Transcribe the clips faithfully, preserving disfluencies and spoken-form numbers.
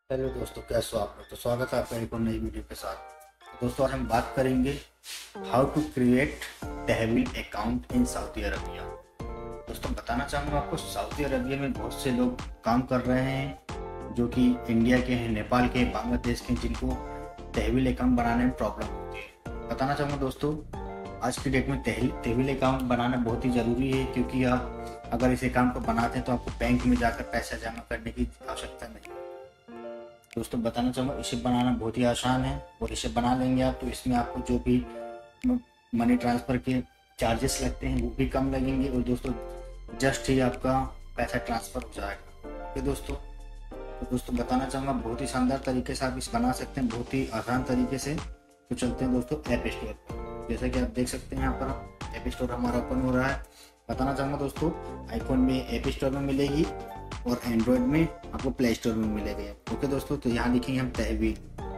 Hello दोस्तों, कैसे हो आप लोग। तो स्वागत है आपका एक और नई वीडियो के साथ। तो दोस्तों, आज हम बात करेंगे how to create Tahweel account in Saudi Arabia. दोस्तों, बताना चाहूँगा आपको, सऊदी अरबिया में बहुत से लोग काम कर रहे हैं जो कि इंडिया के हैं, नेपाल के, बांग्लादेश के, जिनको तहवील अकाउंट बनाने में प्रॉब्लम होती है। बताना चाहूँगा दोस्तों, आज की डेट में तहवील अकाउंट बनाना बहुत ही ज़रूरी है, क्योंकि आप अगर इस अकाउंट को बनाते हैं तो आपको बैंक में जाकर पैसा जमा करने की आवश्यकता नहीं। दोस्तों, बताना चाहूँगा, इसे बनाना बहुत ही आसान है और इसे बना लेंगे आप तो इसमें आपको जो भी मनी ट्रांसफ़र के चार्जेस लगते हैं वो भी कम लगेंगे और दोस्तों जस्ट ही आपका पैसा ट्रांसफ़र हो जाएगा। ओके दोस्तों, तो दोस्तों बताना चाहूँगा, बहुत ही शानदार तरीके से आप इसे बना सकते हैं, बहुत ही आसान तरीके से। तो चलते हैं दोस्तों ऐप स्टोर पर। जैसा कि आप देख सकते हैं, यहाँ पर ऐप स्टोर हमारा ओपन हो रहा है। बताना चाहूँगा दोस्तों, आईफोन में ऐप स्टोर में मिलेगी और एंड्रॉयड में आपको प्ले स्टोर में मिलेगा। ओके दोस्तों, तो यहाँ लिखेंगे हम तहवील।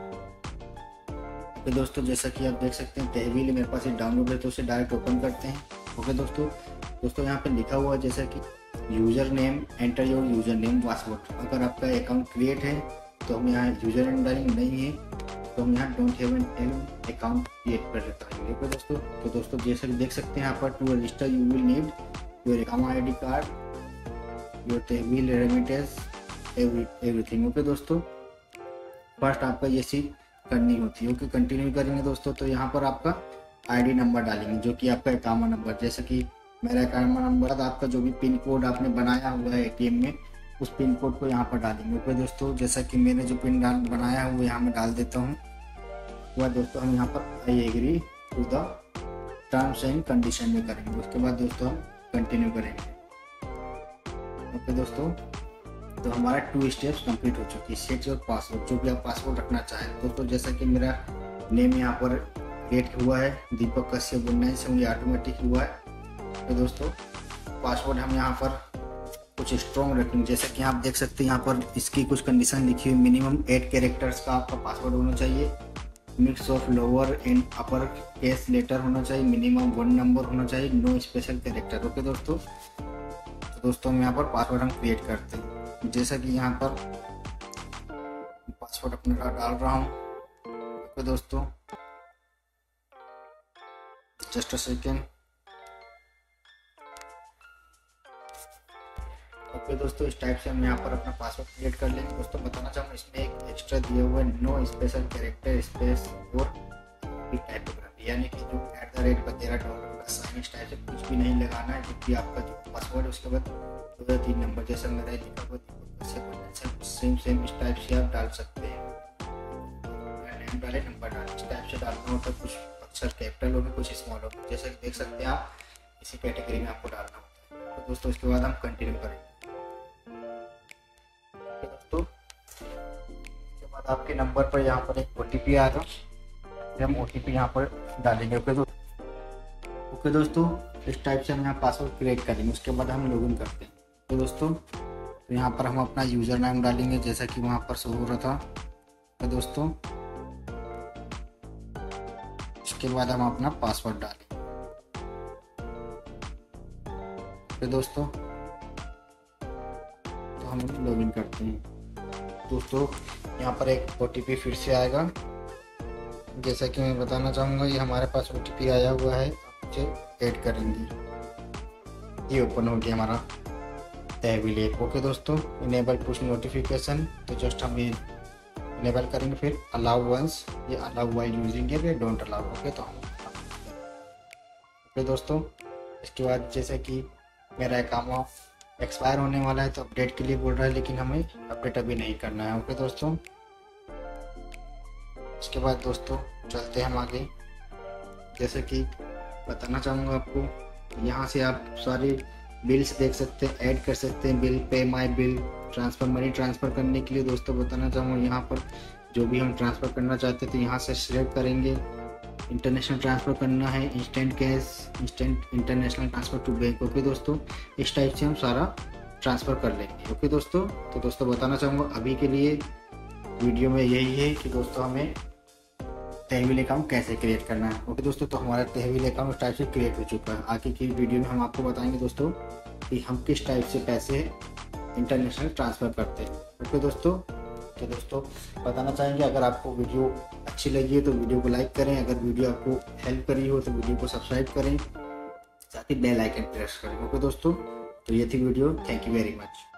ओके दोस्तों, जैसा कि आप देख सकते हैं तहवील मेरे पास एक डाउनलोड है, तो उसे डायरेक्ट ओपन करते हैं। ओके दोस्तों दोस्तों यहाँ पे लिखा हुआ है जैसा कि user name, enter your user name password. अगर आपका अकाउंट क्रिएट है तो हम यहाँ यूज़र नेम डालेंगे, नहीं है तो हम यहाँ don't have an account create कर देता हूँ। ओके दोस्तों, तो दोस्तों जैसा कि देख सकते हैं यहाँ पर to register you will need your account I D card, your Tahweel remittance, everything. Okay दोस्तों, फर्स्ट आपका ये चीज करनी होती है। ओके, कंटिन्यू करेंगे दोस्तों, तो यहाँ पर आपका आईडी नंबर डालेंगे जो कि आपका अकाउंट नंबर, जैसे कि मेरा अकाउंट नंबर, आपका जो भी पिन कोड आपने बनाया हुआ है एटीएम में, उस पिन कोड को यहाँ पर डालेंगे। ओके दोस्तों, जैसा कि मैंने जो पिन डाल बनाया है वो यहाँ मैं डाल देता हूँ। उसके बाद दोस्तों हम यहाँ पर I agree to the terms and condition में करेंगे। उसके बाद दोस्तों हम कंटिन्यू करेंगे। ओके दोस्तों, तो हमारा टू स्टेप्स कंप्लीट हो चुकी है। सेट योर पासवर्ड, जो भी आप पासवर्ड रखना चाहें दोस्तों। जैसा कि मेरा नेम यहाँ पर क्रिएट हुआ है, दीपक कश्यप उन्नीस से, ये ऑटोमेटिक हुआ है। तो दोस्तों पासवर्ड हम यहाँ पर कुछ स्ट्रॉन्ग रखेंगे, जैसा कि आप देख सकते हैं यहाँ पर इसकी कुछ कंडीशन लिखी हुई। मिनिमम एट कैरेक्टर्स का आपका पासवर्ड होना चाहिए, mix of lower and upper case letter होना चाहिए, मिनिमम वन नंबर होना चाहिए, नो स्पेशल कैरेक्टर। ओके दोस्तों, तो दोस्तों हम यहाँ पर पासवर्ड हम क्रिएट करते हैं। जैसा कि यहाँ पर पासवर्ड अपना डाल रहा हूँ। ओके दोस्तों, जस्ट अ सेकेंड। ओके दोस्तों, इस टाइप से हम यहाँ पर अपना पासवर्ड क्रिएट कर लेंगे। दोस्तों बताना चाहूँगा, इसमें एक एक्स्ट्रा दिया हुआ है, नो स्पेशल कैरेक्टर स्पेस और टाइपोग्राफी, यानी कि जो एट द रेट तेरह डॉलर का साइन, इस टाइप से कुछ भी नहीं लगाना है। क्योंकि आपका जो पासवर्ड है उसके बाद दो या तीन नंबर, जैसा मेरा लिखा हुआ सेम सेम इस टाइप से आप डाल सकते हैं। नेम डाले, नंबर डाले, इस टाइप से डालना होता है। कुछ अक्षर कैपिटल होंगे, कुछ स्मॉल होंगे, जैसे कि देख सकते हैं आप, इसी कैटेगरी में आपको डालना होता है। तो दोस्तों इसके बाद हम कंटिन्यू करेंगे। तो दोस्तों इसके बाद आपके नंबर पर यहाँ पर एक ओ टी पी आएगा, हम ओ टी पी यहाँ पर डालेंगे। ओके दोस्तों ओके दोस्तों इस टाइप से हम यहाँ पासवर्ड क्रिएट करेंगे। उसके बाद हम लॉगिन करते हैं। तो दोस्तों तो यहाँ पर हम अपना यूज़र नेम डालेंगे, जैसा कि वहाँ पर शो हो रहा था। तो दोस्तों इसके बाद हम अपना पासवर्ड डालेंगे। तो दोस्तों तो हम लॉगिन करते हैं। दोस्तों यहाँ पर एक ओ टी पी फिर से आएगा, जैसा कि मैं बताना चाहूँगा, ये हमारे पास ओ टी पी आया हुआ है, इसे ऐड करेंगे। ये ओपन हो गया हमारा तहवील ऐप। ओके दोस्तों, इनेबल पुश नोटिफिकेशन, तो जस्ट हम ये इनेबल करेंगे। फिर अलाउ वंस, ये अलाउ वाइल यूजिंग है, ये डोंट अलाउ। ओके तो हम ओके दोस्तों, इसके बाद जैसे कि मेरा अकाउंट एक्सपायर होने वाला है तो अपडेट के लिए बोल रहा है, लेकिन हमें अपडेट अभी नहीं करना है। ओके दोस्तों, इसके बाद दोस्तों चलते हैं हम आगे। जैसे कि बताना चाहूँगा आपको, यहाँ से आप सारे बिल्स देख सकते हैं, ऐड कर सकते हैं bill, pay my bill, transfer, money transfer करने के लिए दोस्तों बताना चाहूँगा, यहाँ पर जो भी हम ट्रांसफ़र करना चाहते हैं तो यहाँ से सिलेक्ट करेंगे। इंटरनेशनल ट्रांसफ़र करना है, instant cash, instant international transfer to bank. Okay दोस्तों, इस टाइप से हम सारा ट्रांसफ़र कर लेंगे। ओके दोस्तों, तो दोस्तों बताना चाहूँगा अभी के लिए वीडियो में यही है कि दोस्तों हमें तहवील अकाउंट कैसे क्रिएट करना है। ओके दोस्तों, तो हमारा तहवील अकाउंट उस टाइप से क्रिएट हो चुका है। आगे की वीडियो में हम आपको बताएंगे दोस्तों कि हम किस टाइप से पैसे इंटरनेशनल ट्रांसफ़र करते हैं। ओके दोस्तों, तो दोस्तों बताना चाहेंगे, अगर आपको वीडियो अच्छी लगी है तो वीडियो को लाइक करें, अगर वीडियो आपको हेल्प करी हो तो वीडियो को सब्सक्राइब करें, साथ ही बेल आइकन प्रेस करें। ओके दोस्तों, तो ये थी video. Thank you very much.